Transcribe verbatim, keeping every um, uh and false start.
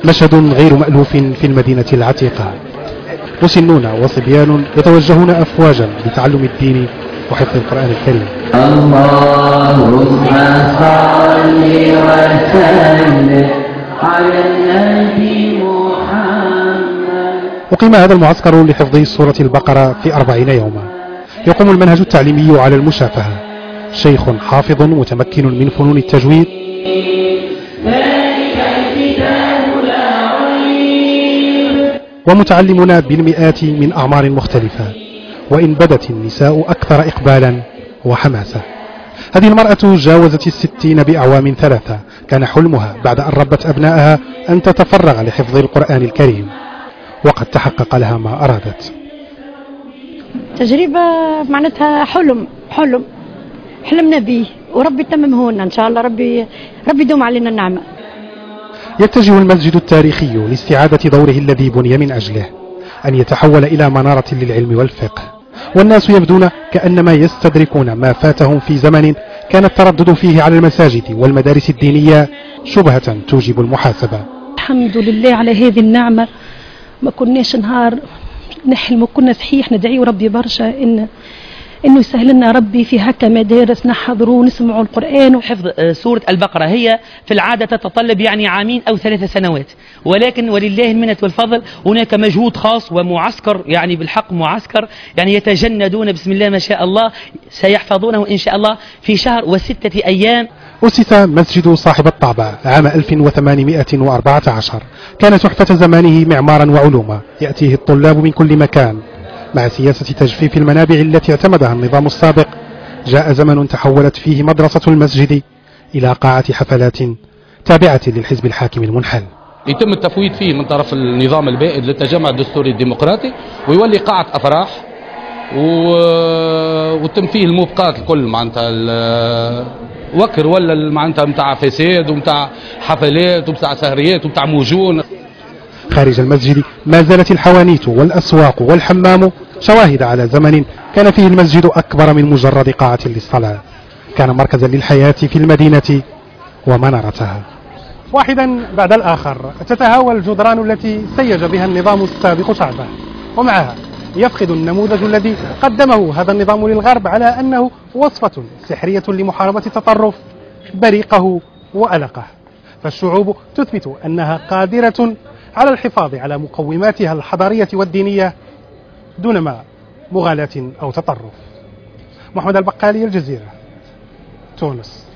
مشهد غير مألوف في المدينة العتيقة، مسنون وصبيان يتوجهون أفواجا لتعلم الدين وحفظ القرآن الكريم. اللهم صل وسلم على النبي محمد. أقيم هذا المعسكر لحفظ سورة البقرة في أربعين يوما. يقوم المنهج التعليمي على المشافهة، شيخ حافظ متمكن من فنون التجويد، ومتعلمون بالمئات من أعمار مختلفة، وإن بدت النساء أكثر إقبالا وحماسة. هذه المرأة جاوزت الستين بأعوام ثلاثة، كان حلمها بعد أن ربت أبنائها أن تتفرغ لحفظ القرآن الكريم، وقد تحقق لها ما أرادت. تجربة معناتها حلم حلم حلمنا به، وربي يتممه لنا إن شاء الله. ربي ربي يدوم علينا النعمة. يتجه المسجد التاريخي لاستعادة دوره الذي بني من أجله، أن يتحول إلى منارة للعلم والفقه، والناس يبدون كأنما يستدركون ما فاتهم في زمن كان التردد فيه على المساجد والمدارس الدينية شبهة توجب المحاسبة. الحمد لله على هذه النعمة، ما كناش نهار نحلم وكنا صحيح ندعي ربي برشا إن إنه يسهل لنا ربي في هكا مدارس نحضروا ونسمعوا القرآن. حفظ سورة البقرة هي في العادة تتطلب يعني عامين أو ثلاث سنوات، ولكن ولله المنة والفضل هناك مجهود خاص ومعسكر، يعني بالحق معسكر يعني يتجندون بسم الله ما شاء الله، سيحفظونه إن شاء الله في شهر وستة أيام. أسس مسجد صاحب الطابع عام ألف وثمانمائة وأربعة عشر، كان تحفة زمانه معمارا وعلوما، يأتيه الطلاب من كل مكان. مع سياسة تجفيف المنابع التي اعتمدها النظام السابق، جاء زمن تحولت فيه مدرسة المسجد إلى قاعة حفلات تابعة للحزب الحاكم المنحل. يتم التفويض فيه من طرف النظام البائد للتجمع الدستوري الديمقراطي، ويولي قاعة أفراح و... وتم فيه الموبقات الكل، معناتها وكر ولا معناتها متاع فساد ومتاع حفلات ومتاع سهريات ومتاع موجون. خارج المسجد ما زالت الحوانيت والأسواق والحمام شواهد على زمن كان فيه المسجد أكبر من مجرد قاعة للصلاة، كان مركزا للحياة في المدينة ومنارتها. واحدا بعد الآخر تتهاوى الجدران التي سيج بها النظام السابق شعبه، ومعها يفقد النموذج الذي قدمه هذا النظام للغرب على أنه وصفة سحرية لمحاربة التطرف بريقه وألقه، فالشعوب تثبت أنها قادرة على الحفاظ على مقوماتها الحضارية والدينية دون ما مغالاة أو تطرف. محمد البقالي، الجزيرة، تونس.